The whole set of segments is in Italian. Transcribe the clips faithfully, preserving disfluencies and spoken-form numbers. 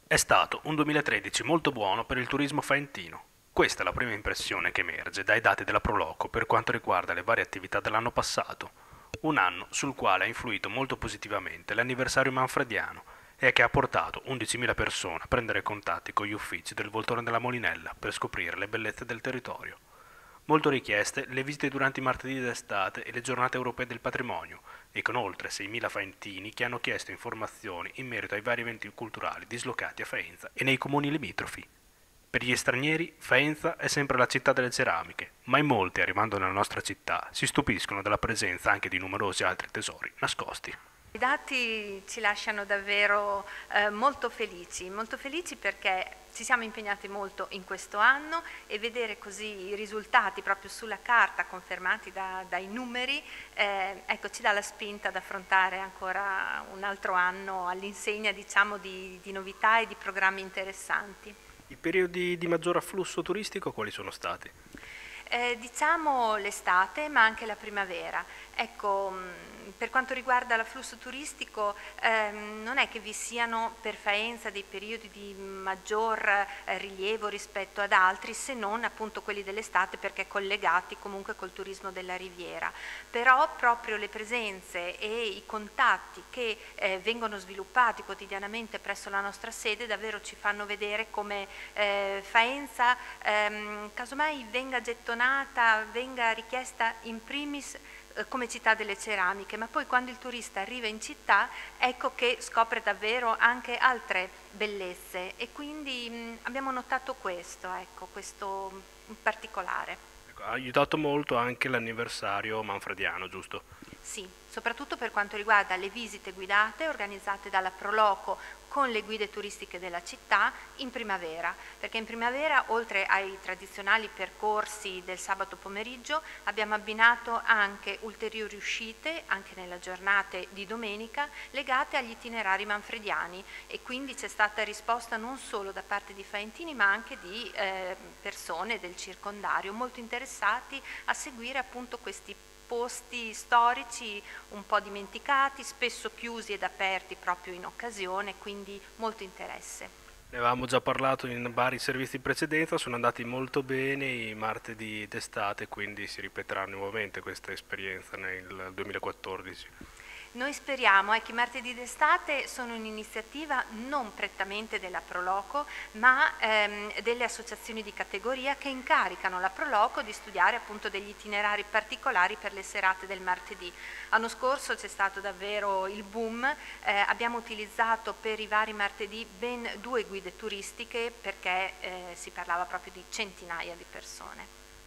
È stato un duemilatredici molto buono per il turismo faentino. Questa è la prima impressione che emerge dai dati della Proloco per quanto riguarda le varie attività dell'anno passato, un anno sul quale ha influito molto positivamente l'anniversario manfrediano e che ha portato undicimila persone a prendere contatti con gli uffici del Voltone della Molinella per scoprire le bellezze del territorio. Molto richieste le visite durante i martedì d'estate e le giornate europee del patrimonio, e con oltre seimila faentini che hanno chiesto informazioni in merito ai vari eventi culturali dislocati a Faenza e nei comuni limitrofi. Per gli stranieri, Faenza è sempre la città delle ceramiche, ma in molti, arrivando nella nostra città, si stupiscono della presenza anche di numerosi altri tesori nascosti. I dati ci lasciano davvero eh, molto felici, molto felici perché ci siamo impegnati molto in questo anno e vedere così i risultati proprio sulla carta confermati da, dai numeri eh, ecco, ci dà la spinta ad affrontare ancora un altro anno all'insegna, diciamo, di, di novità e di programmi interessanti. I periodi di maggior afflusso turistico quali sono stati? Eh, diciamo l'estate ma anche la primavera. Ecco, mh, per quanto riguarda l'afflusso turistico ehm, non è che vi siano per Faenza dei periodi di maggior eh, rilievo rispetto ad altri, se non appunto quelli dell'estate, perché collegati comunque col turismo della riviera. Però proprio le presenze e i contatti che eh, vengono sviluppati quotidianamente presso la nostra sede davvero ci fanno vedere come eh, Faenza ehm, casomai venga gettonata, venga richiesta in primis eh, come città delle ceramiche, ma poi quando il turista arriva in città ecco che scopre davvero anche altre bellezze e quindi mh, abbiamo notato questo, ecco, questo in particolare. Ecco, ha aiutato molto anche l'anniversario manfrediano, giusto? Sì, soprattutto per quanto riguarda le visite guidate organizzate dalla Proloco con le guide turistiche della città in primavera, perché in primavera oltre ai tradizionali percorsi del sabato pomeriggio abbiamo abbinato anche ulteriori uscite, anche nella giornata di domenica, legate agli itinerari manfrediani e quindi c'è stata risposta non solo da parte di faentini ma anche di eh, persone del circondario molto interessati a seguire appunto questi posti storici un po' dimenticati, spesso chiusi ed aperti proprio in occasione, quindi molto interesse. Ne avevamo già parlato in vari servizi in precedenza, sono andati molto bene i martedì d'estate, quindi si ripeterà nuovamente questa esperienza nel duemilaquattordici. Noi speriamo eh, che i martedì d'estate sono un'iniziativa non prettamente della Proloco, ma ehm, delle associazioni di categoria che incaricano la Proloco di studiare appunto degli itinerari particolari per le serate del martedì. L'anno scorso c'è stato davvero il boom, eh, abbiamo utilizzato per i vari martedì ben due guide turistiche perché eh, si parlava proprio di centinaia di persone.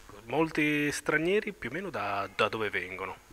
Molti stranieri più o meno da, da dove vengono?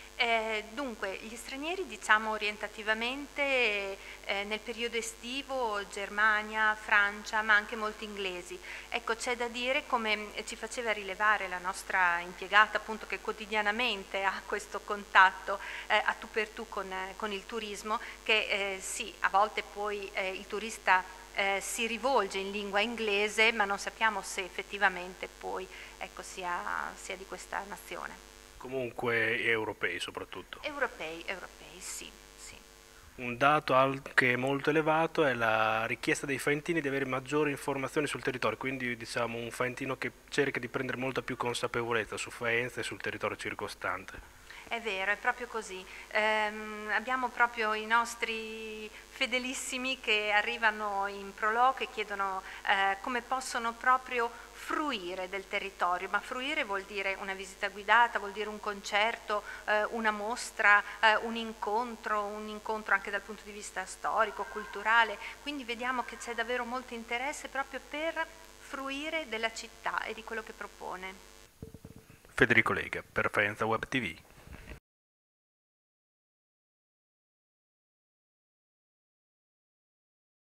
Eh, dunque, gli stranieri diciamo orientativamente eh, nel periodo estivo Germania, Francia, ma anche molti inglesi. Ecco, c'è da dire, come ci faceva rilevare la nostra impiegata appunto che quotidianamente ha questo contatto eh, a tu per tu con, eh, con il turismo, che eh, sì, a volte poi eh, il turista eh, si rivolge in lingua inglese, ma non sappiamo se effettivamente poi ecco, sia, sia di questa nazione. Comunque europei soprattutto. Europei, europei, sì, sì. Un dato anche molto elevato è la richiesta dei faentini di avere maggiori informazioni sul territorio, quindi diciamo un faentino che cerca di prendere molta più consapevolezza su Faenza e sul territorio circostante. È vero, è proprio così. Ehm, abbiamo proprio i nostri fedelissimi che arrivano in Proloco e chiedono eh, come possono proprio fruire del territorio, ma fruire vuol dire una visita guidata, vuol dire un concerto, eh, una mostra, eh, un incontro, un incontro anche dal punto di vista storico, culturale, quindi vediamo che c'è davvero molto interesse proprio per fruire della città e di quello che propone. Federico Lega per Faenza Web T V.